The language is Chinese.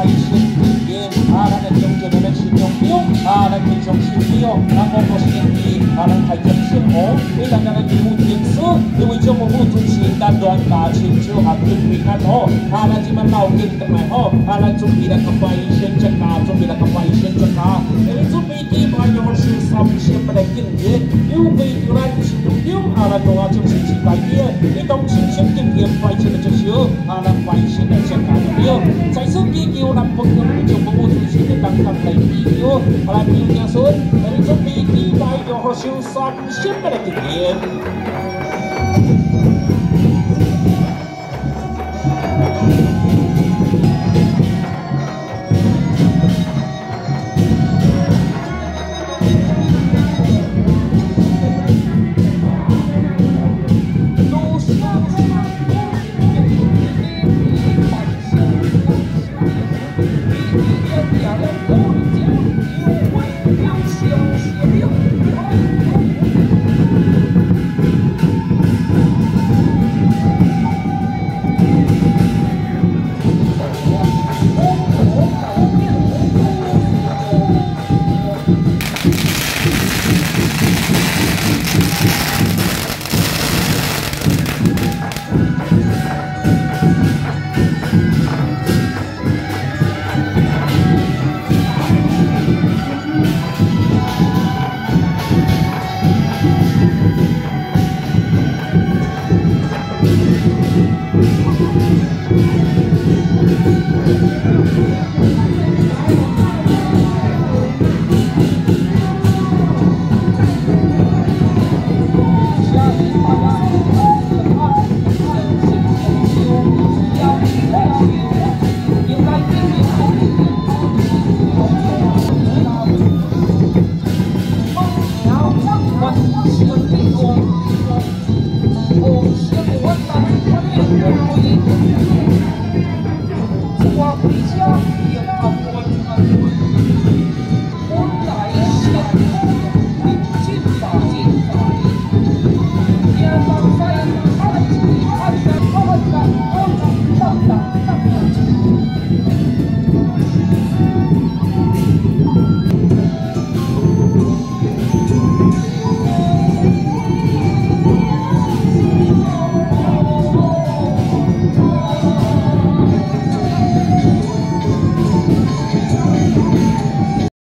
百姓之间，咱来将这个咱心中中，咱非常心了，咱我个心意，咱太重生活，为咱来求天师，因为将我们主持咱乱家亲像合准备较好，咱即摆老紧倒来好，咱准备来甲拜先出家，准备来甲拜先出家，因为准备祭拜要受三先不来敬业，有为着咱心中中，咱大正是是拜业，你当心心敬业拜先的就少，咱拜先来出家就了，在此祈求咱朋友将我们主持的当当来祈求，咱有子孙，咱准备祭拜要受三先不来敬业。